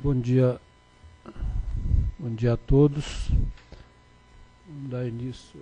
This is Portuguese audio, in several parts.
Bom dia a todos. Vamos dar início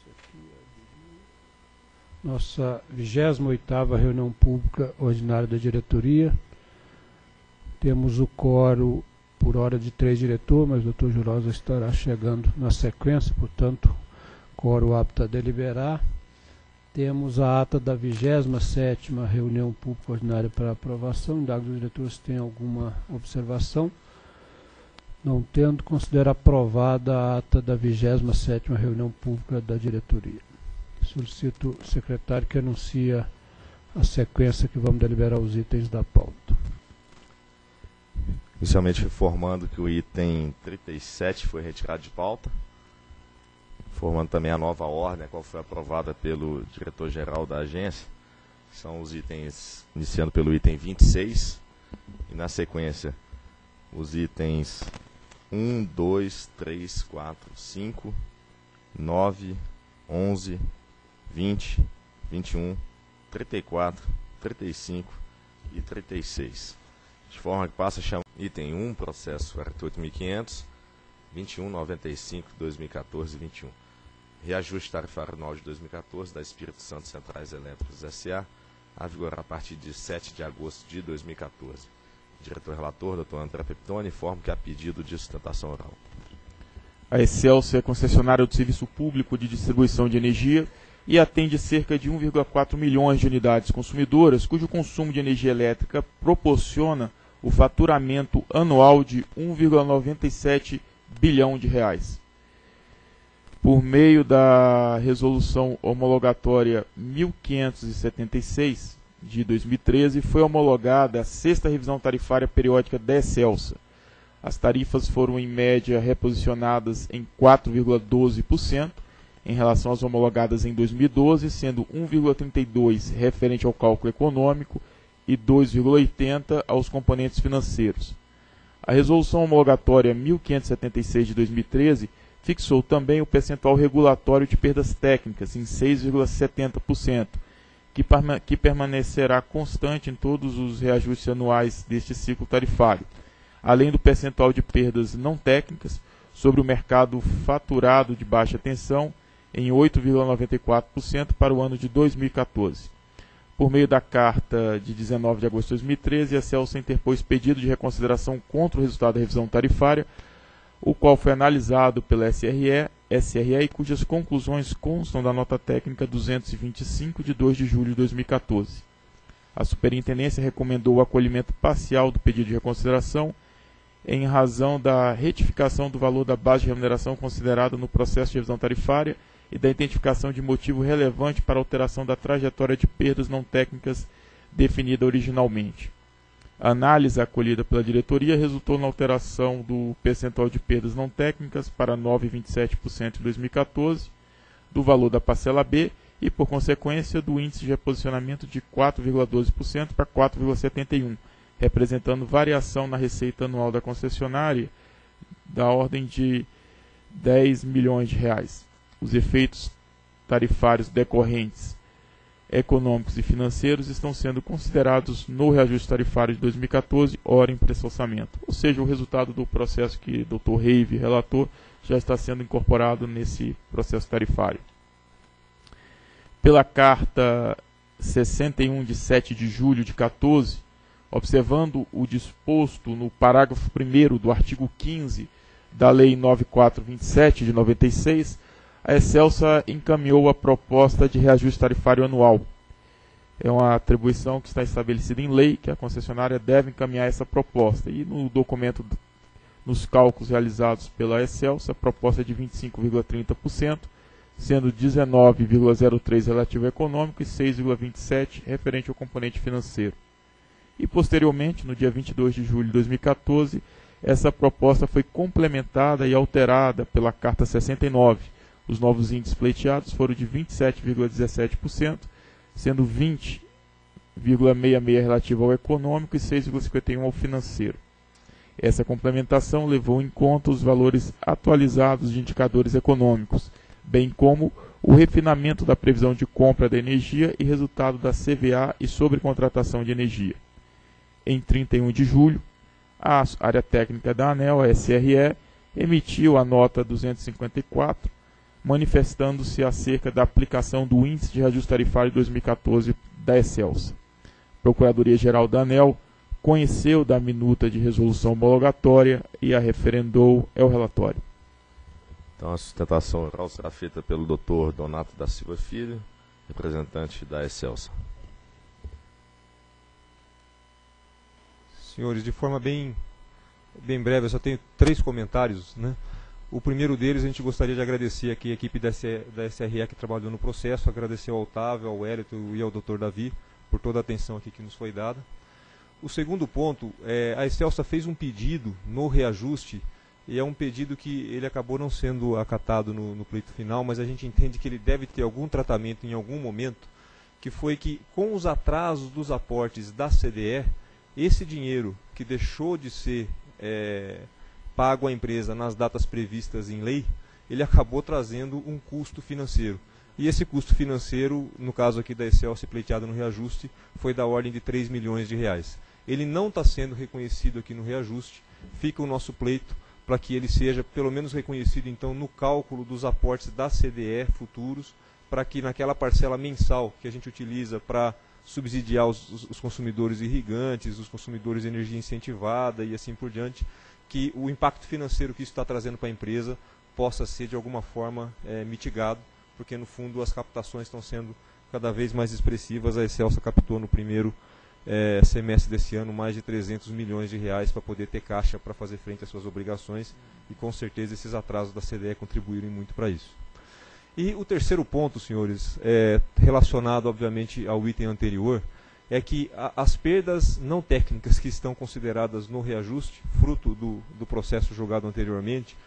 a nossa 28ª reunião pública ordinária da diretoria. Temos o quórum por hora de 3 diretores, mas o Dr. Jurosa estará chegando na sequência, portanto, quórum apto a deliberar. Temos a ata da 27ª reunião pública ordinária para aprovação. Indago dos diretores se tem alguma observação. Não tendo, considero aprovada a ata da 27ª reunião pública da diretoria. Solicito o secretário que anuncie a sequência que vamos deliberar os itens da pauta. Inicialmente informando que o item 37 foi retirado de pauta. Informando também a nova ordem, a qual foi aprovada pelo diretor-geral da agência. São os itens, iniciando pelo item 26, e na sequência os itens 1, 2, 3, 4, 5, 9, 11, 20, 21, 34, 35 e 36. De forma que passa a chamar item 1, processo 48.500, 21.95/2014-21. Reajuste tarifário anual de 2014 da Espírito Santo Centrais Elétricas S.A. a vigorar a partir de 7 de agosto de 2014. Diretor-relator, Dr. André Peptoni, informa que há pedido de sustentação oral. A Excelsa é concessionária do Serviço Público de Distribuição de Energia e atende cerca de 1,4 milhões de unidades consumidoras, cujo consumo de energia elétrica proporciona o faturamento anual de 1,97 bilhão de reais. Por meio da Resolução Homologatória 1576, de 2013, foi homologada a 6ª revisão tarifária periódica da Excelsa. As tarifas foram, em média, reposicionadas em 4,12% em relação às homologadas em 2012, sendo 1,32% referente ao cálculo econômico e 2,80% aos componentes financeiros. A Resolução Homologatória 1576 de 2013 fixou também o percentual regulatório de perdas técnicas em 6,70%, que permanecerá constante em todos os reajustes anuais deste ciclo tarifário, além do percentual de perdas não técnicas sobre o mercado faturado de baixa tensão em 8,94% para o ano de 2014. Por meio da carta de 19 de agosto de 2013, a Excelsa interpôs pedido de reconsideração contra o resultado da revisão tarifária, o qual foi analisado pela SRE, cujas conclusões constam da nota técnica 225 de 2 de julho de 2014. A Superintendência recomendou o acolhimento parcial do pedido de reconsideração em razão da retificação do valor da base de remuneração considerada no processo de revisão tarifária e da identificação de motivo relevante para a alteração da trajetória de perdas não técnicas definida originalmente. A análise acolhida pela diretoria resultou na alteração do percentual de perdas não técnicas para 9,27% em 2014, do valor da parcela B e, por consequência, do índice de reposicionamento de 4,12% para 4,71%, representando variação na receita anual da concessionária da ordem de 10 milhões de reais. Os efeitos tarifários decorrentes econômicos e financeiros estão sendo considerados no reajuste tarifário de 2014, ora em pressalçamento. Ou seja, o resultado do processo que o Dr. Reive relatou já está sendo incorporado nesse processo tarifário. Pela carta 61 de 7 de julho de 14, observando o disposto no parágrafo 1º do artigo 15 da Lei 9427 de 96, a Excelsa encaminhou a proposta de reajuste tarifário anual. É uma atribuição que está estabelecida em lei, que a concessionária deve encaminhar essa proposta. E no documento, nos cálculos realizados pela Excelsa, a proposta é de 25,30%, sendo 19,03% relativo ao econômico e 6,27% referente ao componente financeiro. E, posteriormente, no dia 22 de julho de 2014, essa proposta foi complementada e alterada pela Carta 69. Os novos índices pleiteados foram de 27,17%, sendo 20,66% relativo ao econômico e 6,51% ao financeiro. Essa complementação levou em conta os valores atualizados de indicadores econômicos, bem como o refinamento da previsão de compra da energia e resultado da CVA e sobrecontratação de energia. Em 31 de julho, a área técnica da ANEEL, a SRE, emitiu a nota 254, manifestando-se acerca da aplicação do Índice de Reajuste Tarifário de 2014 da Excelsa. A Procuradoria-Geral da ANEEL conheceu da minuta de resolução homologatória e a referendou. É o relatório. Então, a sustentação oral será feita pelo Dr. Donato da Silva Filho, representante da Excelsa. Senhores, de forma bem breve, eu só tenho 3 comentários, né? O primeiro deles, a gente gostaria de agradecer aqui a equipe da SRE que trabalhou no processo, agradecer ao Otávio, ao Hélito e ao Dr. Davi por toda a atenção aqui que nos foi dada. O segundo ponto, a Excelsa fez um pedido no reajuste, e é um pedido que ele acabou não sendo acatado no pleito final, mas a gente entende que ele deve ter algum tratamento em algum momento, que foi que com os atrasos dos aportes da CDE, esse dinheiro que deixou de ser pago à empresa nas datas previstas em lei, ele acabou trazendo um custo financeiro. E esse custo financeiro, no caso aqui da Excelsa pleiteado no reajuste, foi da ordem de 3 milhões de reais. Ele não está sendo reconhecido aqui no reajuste, fica o nosso pleito para que ele seja pelo menos reconhecido então no cálculo dos aportes da CDE futuros, para que naquela parcela mensal que a gente utiliza para subsidiar os consumidores irrigantes, os consumidores de energia incentivada e assim por diante, que o impacto financeiro que isso está trazendo para a empresa possa ser de alguma forma mitigado, porque no fundo as captações estão sendo cada vez mais expressivas. A Excelsa captou no primeiro semestre desse ano mais de 300 milhões de reais para poder ter caixa para fazer frente às suas obrigações, e com certeza esses atrasos da CDE contribuíram muito para isso. E o terceiro ponto, senhores, relacionado obviamente ao item anterior, é que as perdas não técnicas que estão consideradas no reajuste, fruto do processo julgado anteriormente,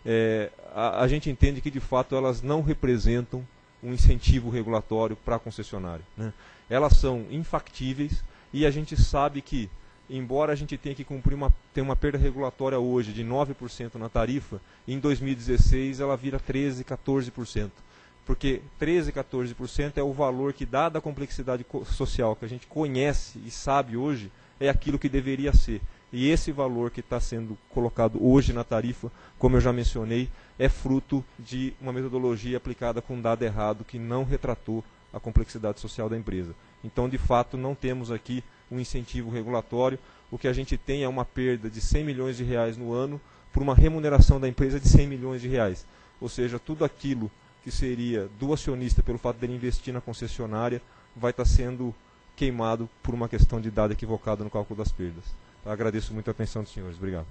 a gente entende que de fato elas não representam um incentivo regulatório para a concessionária, né? Elas são infactíveis, e a gente sabe que, embora a gente tenha que ter uma perda regulatória hoje de 9% na tarifa, em 2016 ela vira 13%, 14%. Porque 13%, 14% é o valor que, dada a complexidade social que a gente conhece e sabe hoje, é aquilo que deveria ser. E esse valor que está sendo colocado hoje na tarifa, como eu já mencionei, é fruto de uma metodologia aplicada com dado errado, que não retratou a complexidade social da empresa. Então, de fato, não temos aqui um incentivo regulatório. O que a gente tem é uma perda de 100 milhões de reais no ano por uma remuneração da empresa de 100 milhões de reais. Ou seja, tudo aquilo que seria do acionista pelo fato dele investir na concessionária vai estar sendo queimado por uma questão de dado equivocado no cálculo das perdas. Eu agradeço muito a atenção dos senhores. Obrigado.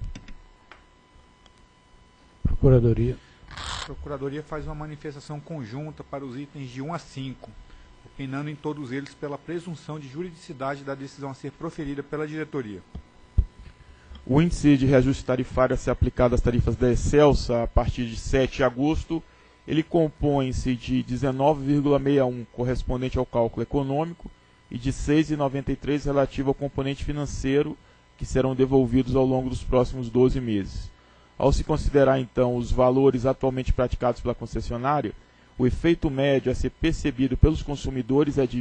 Procuradoria. A Procuradoria faz uma manifestação conjunta para os itens de 1 a 5, opinando em todos eles pela presunção de juridicidade da decisão a ser proferida pela diretoria. O índice de reajuste tarifário a ser aplicado às tarifas da Excelsa a partir de 7 de agosto, ele compõe-se de 19,61 correspondente ao cálculo econômico e de 6,93 relativo ao componente financeiro, que serão devolvidos ao longo dos próximos 12 meses. Ao se considerar, então, os valores atualmente praticados pela concessionária, o efeito médio a ser percebido pelos consumidores é de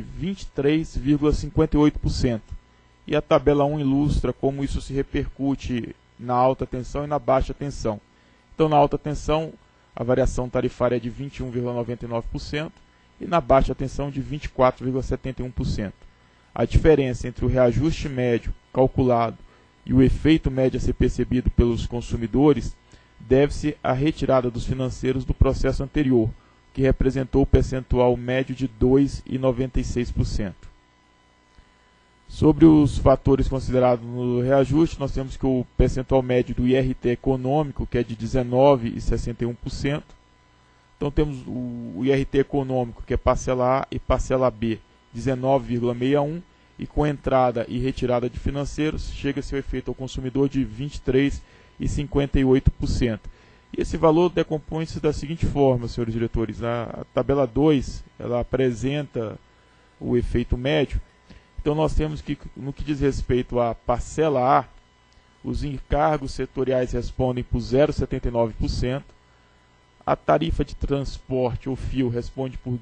23,58%. E a tabela 1 ilustra como isso se repercute na alta tensão e na baixa tensão. Então, na alta tensão, a variação tarifária é de 21,99% e na baixa tensão de 24,71%. A diferença entre o reajuste médio calculado e o efeito médio a ser percebido pelos consumidores deve-se à retirada dos financeiros do processo anterior, que representou o percentual médio de 2,96%. Sobre os fatores considerados no reajuste, nós temos que o percentual médio do IRT econômico, que é de 19,61%. Então temos o IRT econômico, que é parcela A e parcela B, 19,61%, e com entrada e retirada de financeiros, chega-se ao efeito ao consumidor de 23,58%. E esse valor decompõe-se da seguinte forma, senhores diretores. A tabela 2, ela apresenta o efeito médio. Então nós temos que, no que diz respeito à parcela A, os encargos setoriais respondem por 0,79%, a tarifa de transporte ou fio responde por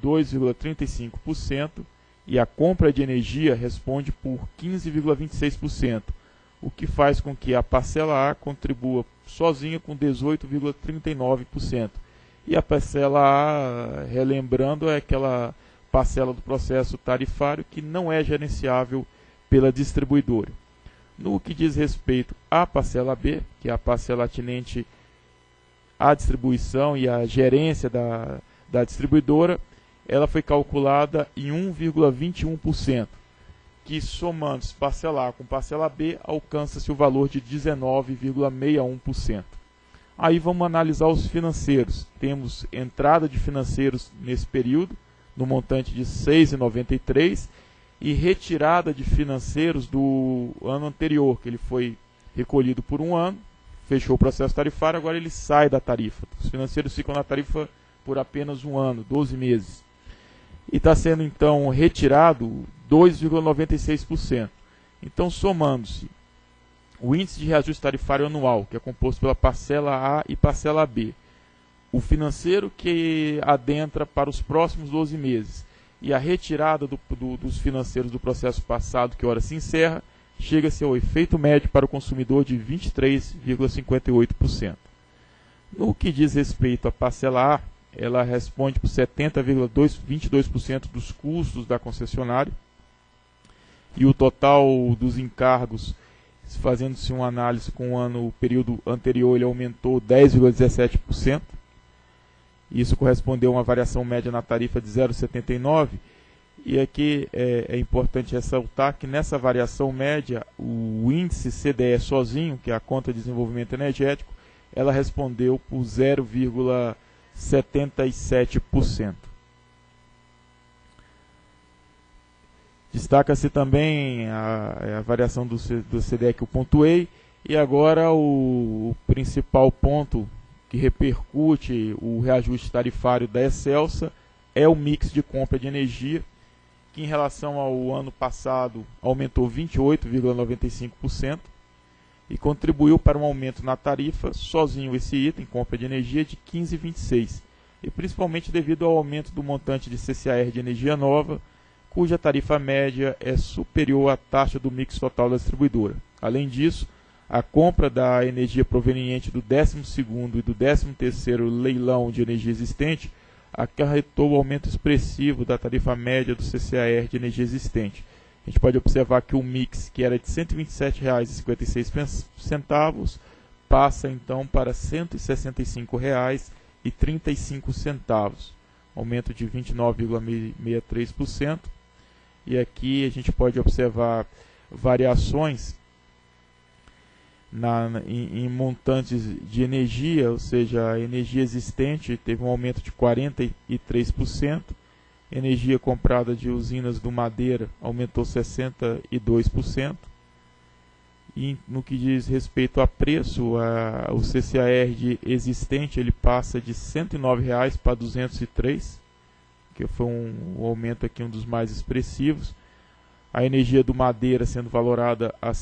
2,35% e a compra de energia responde por 15,26%. o que faz com que a parcela A contribua sozinha com 18,39%. E a parcela A, relembrando, é aquela parcela do processo tarifário que não é gerenciável pela distribuidora. No que diz respeito à parcela B, que é a parcela atinente à distribuição e à gerência da distribuidora, ela foi calculada em 1,21%, que somando-se parcela A com parcela B, alcança-se o valor de 19,61%. Aí vamos analisar os financeiros. Temos entrada de financeiros nesse período, no montante de R$ 6,93, e retirada de financeiros do ano anterior, que ele foi recolhido por um ano, fechou o processo tarifário, agora ele sai da tarifa. Os financeiros ficam na tarifa por apenas um ano, 12 meses. E está sendo então retirado 2,96%. Então, somando-se o índice de reajuste tarifário anual, que é composto pela parcela A e parcela B, o financeiro que adentra para os próximos 12 meses e a retirada dos financeiros do processo passado, que ora se encerra, chega-se ao efeito médio para o consumidor de 23,58%. No que diz respeito à parcela A, ela responde por 70,22% dos custos da concessionária, e o total dos encargos, fazendo-se uma análise com o período anterior, ele aumentou 10,17%. Isso correspondeu a uma variação média na tarifa de 0,79%. E aqui é importante ressaltar que nessa variação média, o índice CDE sozinho, que é a conta de desenvolvimento energético, ela respondeu por 0,77%. Destaca-se também a variação do CDE que eu pontuei. E agora o principal ponto que repercute o reajuste tarifário da Excelsa é o mix de compra de energia, que em relação ao ano passado aumentou 28,95% e contribuiu para um aumento na tarifa, sozinho esse item, compra de energia, de 15,26%, e principalmente devido ao aumento do montante de CCAR de energia nova, cuja tarifa média é superior à taxa do mix total da distribuidora. Além disso, a compra da energia proveniente do 12º e do 13º leilão de energia existente acarretou o aumento expressivo da tarifa média do CCAR de energia existente. A gente pode observar que o mix, que era de R$ 127,56, passa então para R$ 165,35, aumento de 29,63%. E aqui a gente pode observar variações em montantes de energia, ou seja, a energia existente teve um aumento de 43%, energia comprada de usinas do Madeira aumentou 62%, e no que diz respeito a preço, o CCAR existente ele passa de R$ 109,00 para R$ 203,00, que foi um aumento aqui, um dos mais expressivos. A energia do Madeira sendo valorada a R$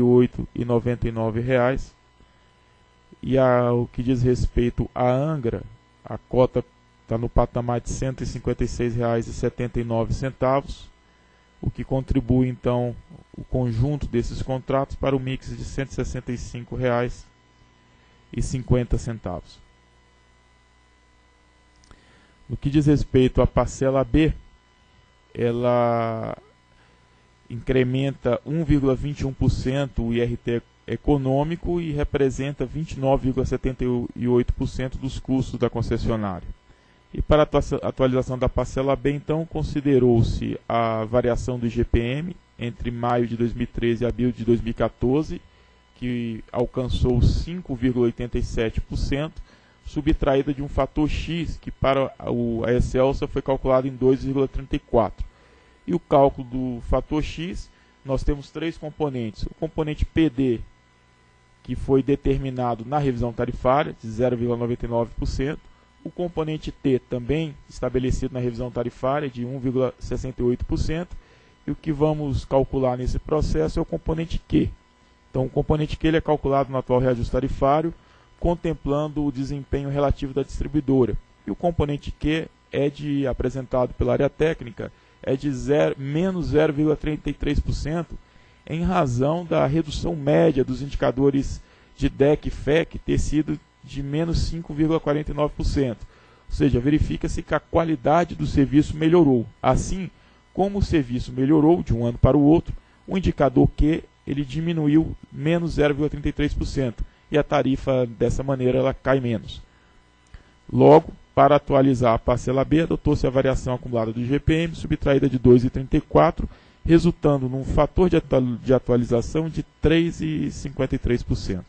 108,99. E o que diz respeito à Angra, a cota está no patamar de R$ 156,79, o que contribui então o conjunto desses contratos para o mix de R$ 165,50. No que diz respeito à parcela B, ela incrementa 1,21% o IRT econômico e representa 29,78% dos custos da concessionária. E para a atualização da parcela B, então, considerou-se a variação do IGPM entre maio de 2013 e abril de 2014, que alcançou 5,87%, subtraída de um fator X, que para a Excelsa foi calculado em 2,34%. E o cálculo do fator X, nós temos três componentes. O componente PD, que foi determinado na revisão tarifária, de 0,99%. O componente T, também estabelecido na revisão tarifária, de 1,68%. E o que vamos calcular nesse processo é o componente Q. Então, o componente Q ele é calculado no atual reajuste tarifário, contemplando o desempenho relativo da distribuidora. E o componente Q apresentado pela área técnica, é de menos 0,33% em razão da redução média dos indicadores de DEC e FEC ter sido de menos 5,49%. Ou seja, verifica-se que a qualidade do serviço melhorou. Assim, como o serviço melhorou de um ano para o outro, o indicador Q ele diminuiu menos 0,33% e a tarifa, dessa maneira, ela cai menos. Logo, para atualizar a parcela B, adotou-se a variação acumulada do IGPM, subtraída de 2,34%, resultando num fator de atualização de 3,53%.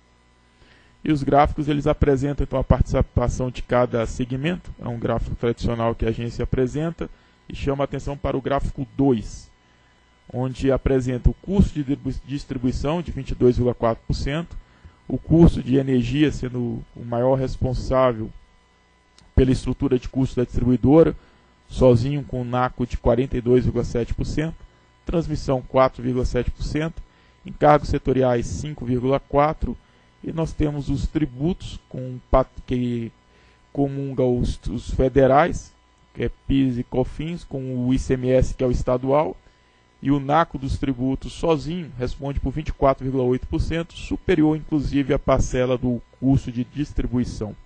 E os gráficos eles apresentam então a participação de cada segmento. É um gráfico tradicional que a agência apresenta e chama a atenção para o gráfico 2, onde apresenta o custo de distribuição de 22,4%, o custo de energia sendo o maior responsável pela estrutura de custo da distribuidora, sozinho com um NACO de 42,7%, transmissão 4,7%, encargos setoriais 5,4%, e nós temos os tributos que comunga os federais, que é PIS e COFINS, com o ICMS, que é o estadual, e o NACO dos tributos sozinho responde por 24,8%, superior inclusive à parcela do custo de distribuição.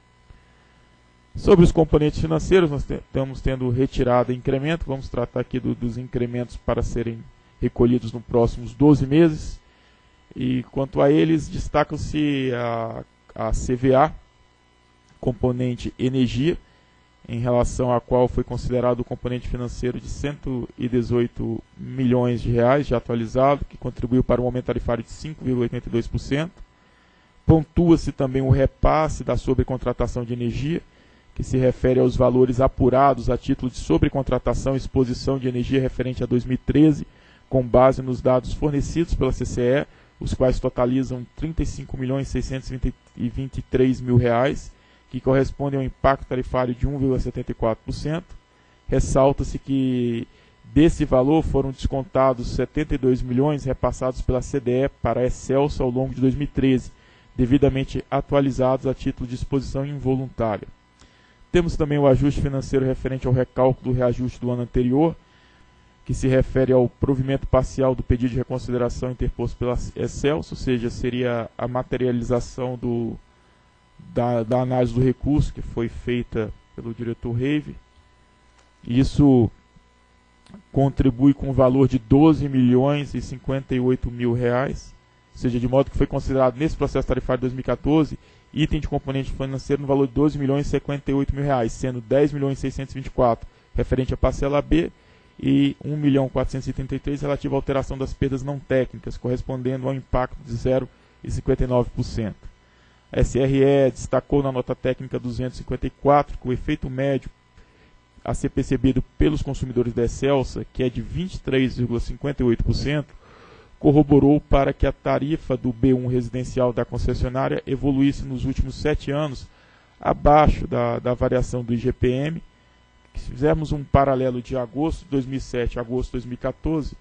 Sobre os componentes financeiros, nós estamos tendo retirada e incremento. Vamos tratar aqui dos incrementos para serem recolhidos nos próximos 12 meses. E quanto a eles, destacam-se a CVA, componente energia, em relação à qual foi considerado o componente financeiro de 118 milhões de reais, já atualizado, que contribuiu para um aumento tarifário de 5,82%. Pontua-se também o repasse da sobrecontratação de energia, que se refere aos valores apurados a título de sobrecontratação e exposição de energia referente a 2013, com base nos dados fornecidos pela CCE, os quais totalizam 35.623.000 reais, que correspondem a um impacto tarifário de 1,74%. Ressalta-se que desse valor foram descontados 72 milhões repassados pela CDE para a Excelsa ao longo de 2013, devidamente atualizados a título de exposição involuntária. Temos também o ajuste financeiro referente ao recálculo do reajuste do ano anterior, que se refere ao provimento parcial do pedido de reconsideração interposto pela Excelsa, ou seja, seria a materialização da análise do recurso que foi feita pelo diretor Reive. Isso contribui com o valor de 12.058.000 reais, ou seja, de modo que foi considerado nesse processo tarifário de 2014 item de componente financeiro no valor de 12.058.000 reais, sendo 10.624 referente à parcela B e 1.433 relativo à alteração das perdas não técnicas, correspondendo ao impacto de 0,59%. A SRE destacou na nota técnica 254 que o efeito médio a ser percebido pelos consumidores da Excelsa, que é de 23,58%, corroborou para que a tarifa do B1 residencial da concessionária evoluísse nos últimos 7 anos abaixo da variação do IGPM. Se fizermos um paralelo de agosto de 2007 a agosto de 2014,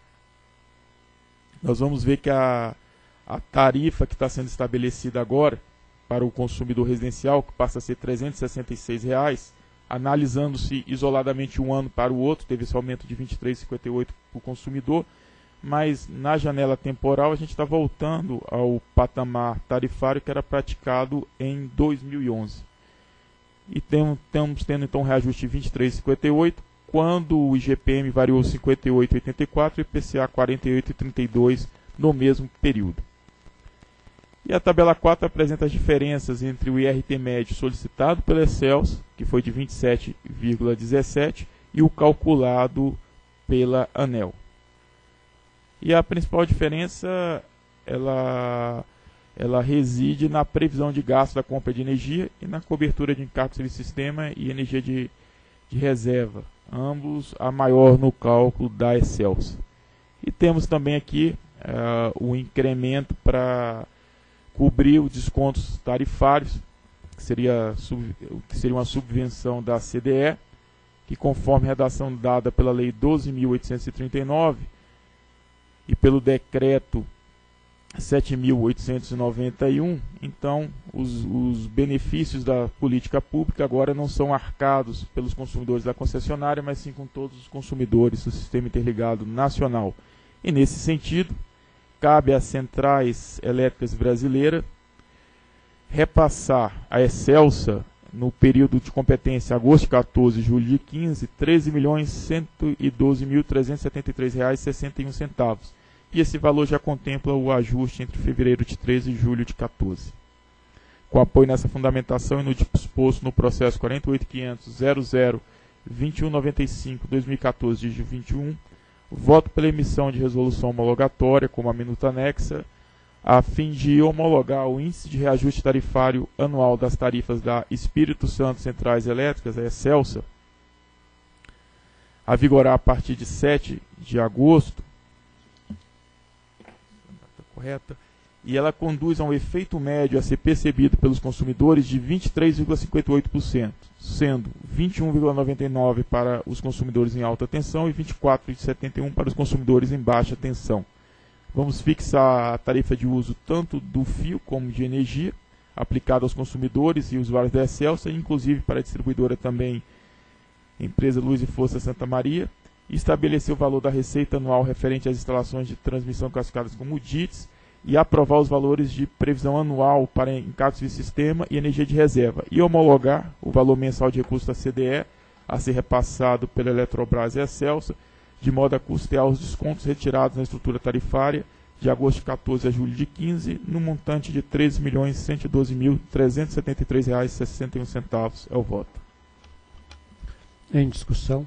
nós vamos ver que a tarifa que está sendo estabelecida agora para o consumidor residencial, que passa a ser R$ 366, analisando-se isoladamente um ano para o outro, teve esse aumento de 23,58 para o consumidor, mas na janela temporal a gente está voltando ao patamar tarifário que era praticado em 2011. E estamos tendo então um reajuste de 23,58, quando o IGPM variou 58,84 e IPCA 48,32 no mesmo período. E a tabela 4 apresenta as diferenças entre o IRT médio solicitado pela Excelsa, que foi de 27,17, e o calculado pela ANEEL. E a principal diferença, ela reside na previsão de gasto da compra de energia e na cobertura de encargos de sistema e energia de reserva, ambos a maior no cálculo da Excelsa. E temos também aqui o incremento para cobrir os descontos tarifários, que seria uma subvenção da CDE, que conforme a redação dada pela Lei 12.839 e pelo Decreto 7.891, então os benefícios da política pública agora não são arcados pelos consumidores da concessionária, mas sim com todos os consumidores do Sistema Interligado Nacional. E nesse sentido, cabe às centrais elétricas brasileiras repassar a Excelsa, no período de competência agosto de 14 e julho de 15, R$ 13.112.373,61. E esse valor já contempla o ajuste entre fevereiro de 13 e julho de 14. Com apoio nessa fundamentação e no disposto no processo 48.500.00.2195/2014 de 21, voto pela emissão de resolução homologatória, como a minuta anexa, a fim de homologar o índice de reajuste tarifário anual das tarifas da Espírito Santo Centrais Elétricas, a Excelsa, a vigorar a partir de 7 de agosto, correta, e ela conduz a um efeito médio a ser percebido pelos consumidores de 23,58%, sendo 21,99% para os consumidores em alta tensão e 24,71% para os consumidores em baixa tensão. Vamos fixar a tarifa de uso tanto do fio como de energia, aplicada aos consumidores e usuários da Excelsa, inclusive para a distribuidora também, empresa Luz e Força Santa Maria, e estabelecer o valor da receita anual referente às instalações de transmissão classificadas como DITs, e aprovar os valores de previsão anual para encargos de sistema e energia de reserva, e homologar o valor mensal de recurso da CDE a ser repassado pela Eletrobras e Excelsa, de modo a custear os descontos retirados na estrutura tarifária de agosto de 14 a julho de 15, no montante de R$ 13.112.373,61. É o voto. Em discussão.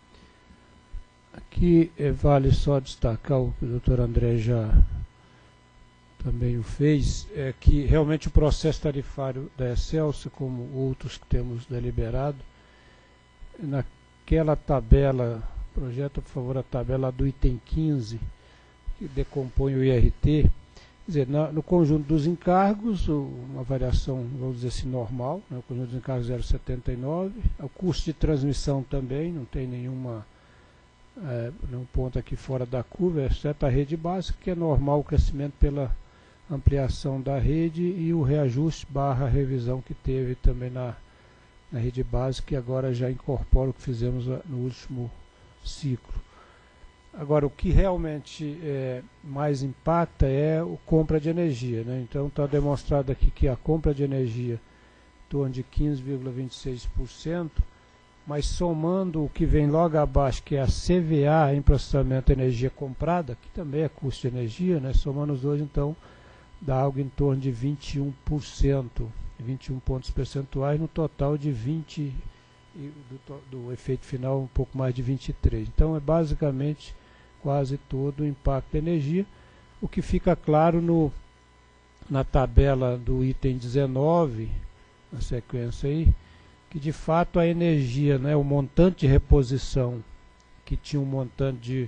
Aqui vale só destacar o que o doutor André já também o fez, é que realmente o processo tarifário da Excelsa, como outros que temos deliberado, naquela tabela, projeta por favor a tabela do item 15, que decompõe o IRT, quer dizer, no conjunto dos encargos, uma variação, vamos dizer assim, normal, né, o conjunto dos encargos 0,79, o custo de transmissão também, não tem nenhum ponto aqui fora da curva, exceto a rede básica, que é normal o crescimento pela ampliação da rede e o reajuste / revisão que teve também na rede básica, que agora já incorpora o que fizemos no último ciclo. Agora, o que realmente mais impacta é a compra de energia, né? Então está demonstrado aqui que a compra de energia em torno de 15,26%, mas somando o que vem logo abaixo, que é a CVA em processamento de energia comprada, que também é custo de energia, né? Somando os dois, então dá algo em torno de 21%, 21 pontos percentuais, no total de 20%, e do efeito final um pouco mais de 23%. Então é basicamente quase todo o impacto da energia, o que fica claro na tabela do item 19, na sequência aí, que de fato a energia, né, o montante de reposição, que tinha um montante de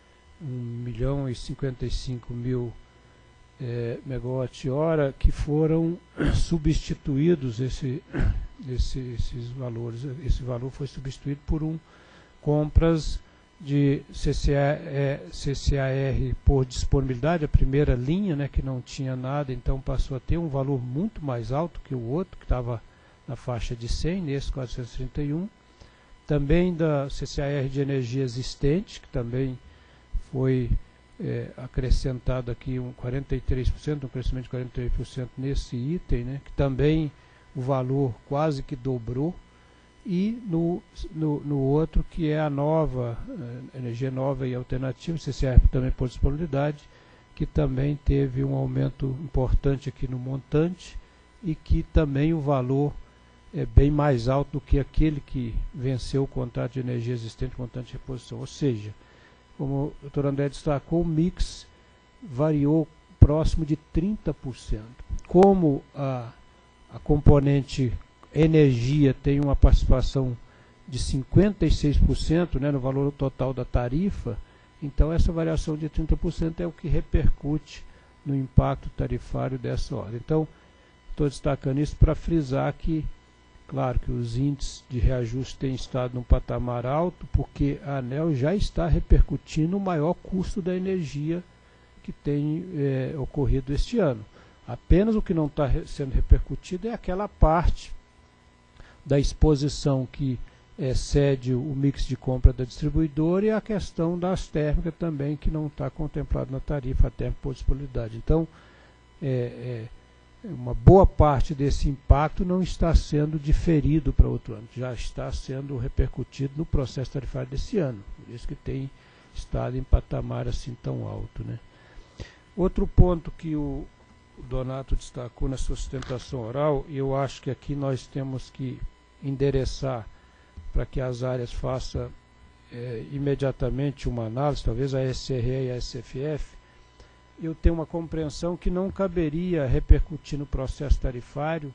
1.055.000 megawatt-hora, que foram substituídos esses valores. Esse valor foi substituído por compras de CCAR por disponibilidade, a primeira linha, né, que não tinha nada, então passou a ter um valor muito mais alto que o outro, que estava na faixa de 100, nesse 431. Também da CCAR de energia existente, que também foi acrescentado aqui 43%, um crescimento de 43% nesse item, né, que também o valor quase que dobrou, e no outro, que é a nova, energia nova e alternativa, CCR também por disponibilidade, que também teve um aumento importante aqui no montante, e que também o valor é bem mais alto do que aquele que venceu o contrato de energia existente, montante de reposição. Ou seja, como o doutor André destacou, o mix variou próximo de 30%. Como a componente energia tem uma participação de 56%, né, no valor total da tarifa, então essa variação de 30% é o que repercute no impacto tarifário dessa ordem. Então, estou destacando isso para frisar que, claro que os índices de reajuste têm estado num patamar alto, porque a ANEEL já está repercutindo o maior custo da energia que tem ocorrido este ano. Apenas o que não está sendo repercutido é aquela parte da exposição que excede o mix de compra da distribuidora, e a questão das térmicas também, que não está contemplado na tarifa, a térmica por disponibilidade. Então, uma boa parte desse impacto não está sendo diferido para outro ano, já está sendo repercutido no processo tarifário desse ano, por isso que tem estado em patamar assim tão alto, né? Outro ponto que o Donato destacou na sua sustentação oral, e eu acho que aqui nós temos que endereçar para que as áreas façam imediatamente uma análise, talvez a SRE e a SFF. Eu tenho uma compreensão que não caberia repercutir no processo tarifário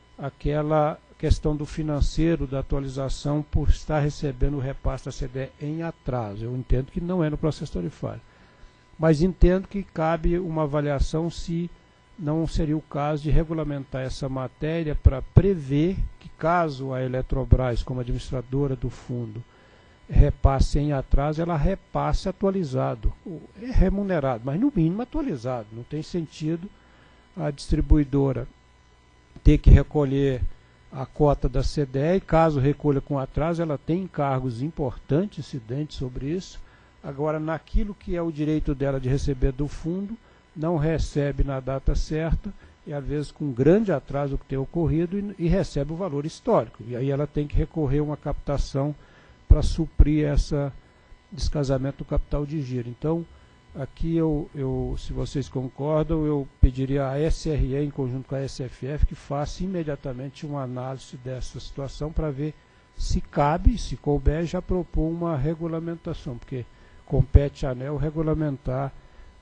aquela questão do financeiro, da atualização, por estar recebendo o repasse da CDE em atraso. Eu entendo que não é no processo tarifário, mas entendo que cabe uma avaliação se não seria o caso de regulamentar essa matéria para prever que, caso a Eletrobras, como administradora do fundo, repasse em atraso, ela repasse atualizado, remunerado, mas no mínimo atualizado. Não tem sentido a distribuidora ter que recolher a cota da CDE, e caso recolha com atraso, ela tem encargos importantes incidentes sobre isso. Agora, naquilo que é o direito dela de receber do fundo, não recebe na data certa, e às vezes com grande atraso que tem ocorrido, e recebe o valor histórico. E aí ela tem que recorrer a uma captação para suprir esse descasamento do capital de giro. Então, aqui se vocês concordam, eu pediria à SRE, em conjunto com a SFF, que faça imediatamente uma análise dessa situação para ver se cabe, se couber, já propor uma regulamentação, porque compete à ANEEL regulamentar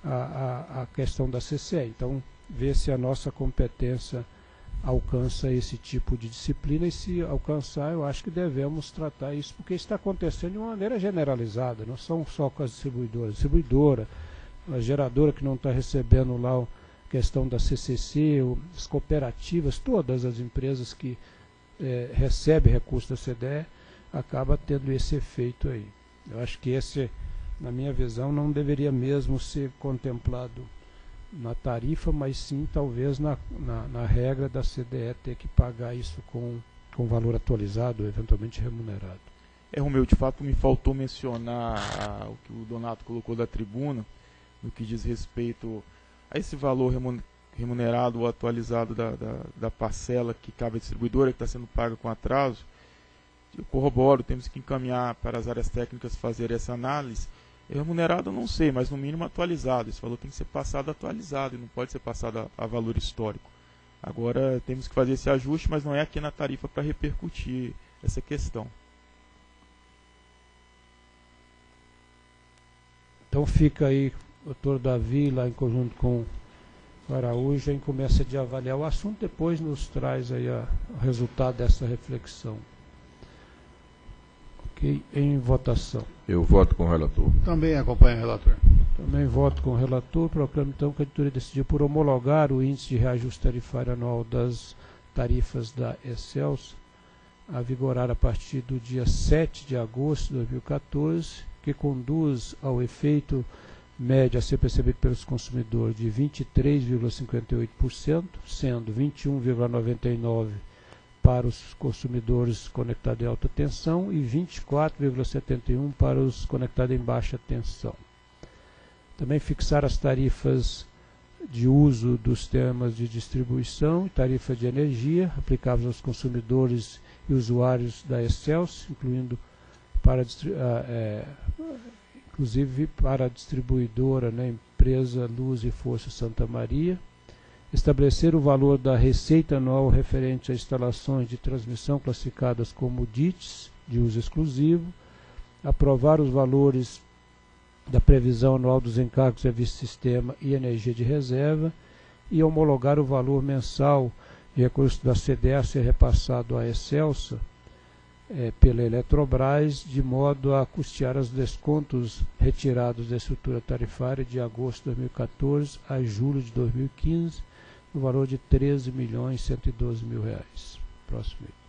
a questão da CCE. Então, ver se a nossa competência alcança esse tipo de disciplina, e se alcançar, eu acho que devemos tratar isso, porque isso está acontecendo de uma maneira generalizada, não são só com as distribuidora, a geradora que não está recebendo lá a questão da CCC, as cooperativas, todas as empresas que recebem recursos da CDE, acaba tendo esse efeito aí. Eu acho que esse, na minha visão, não deveria mesmo ser contemplado na tarifa, mas sim talvez na regra da CDE ter que pagar isso com valor atualizado, eventualmente remunerado. Romeu, de fato me faltou mencionar o que o Donato colocou da tribuna, no que diz respeito a esse valor remunerado ou atualizado da parcela que cabe à distribuidora, que está sendo paga com atraso. Eu corroboro, temos que encaminhar para as áreas técnicas fazer essa análise. Remunerado eu não sei, mas no mínimo atualizado. Esse valor tem que ser passado atualizado e não pode ser passado a valor histórico. Agora temos que fazer esse ajuste, mas não é aqui na tarifa para repercutir essa questão. Então fica aí, doutor Davi, lá em conjunto com o Araújo, em começa de avaliar o assunto, depois nos traz aí o resultado dessa reflexão. Ok, em votação. Eu voto com o relator. Também acompanho o relator. Também voto com o relator. Proclamo então que a editoria decidiu por homologar o índice de reajuste tarifário anual das tarifas da Excelsa, a vigorar a partir do dia 7 de agosto de 2014, que conduz ao efeito médio a ser percebido pelos consumidores de 23,58%, sendo 21,99% para os consumidores conectados em alta tensão e 24,71% para os conectados em baixa tensão. Também fixar as tarifas de uso dos sistemas de distribuição e tarifas de energia aplicáveis aos consumidores e usuários da Excelsa, inclusive para a distribuidora, né, empresa Luz e Força Santa Maria. Estabelecer o valor da receita anual referente a instalações de transmissão classificadas como DITs, de uso exclusivo. Aprovar os valores da previsão anual dos encargos de serviço de sistema e energia de reserva. E homologar o valor mensal de recurso da CDE a ser repassado à Excelsa pela Eletrobras, de modo a custear os descontos retirados da estrutura tarifária de agosto de 2014 a julho de 2015, no valor de R$ 13.112.000. Próximo item.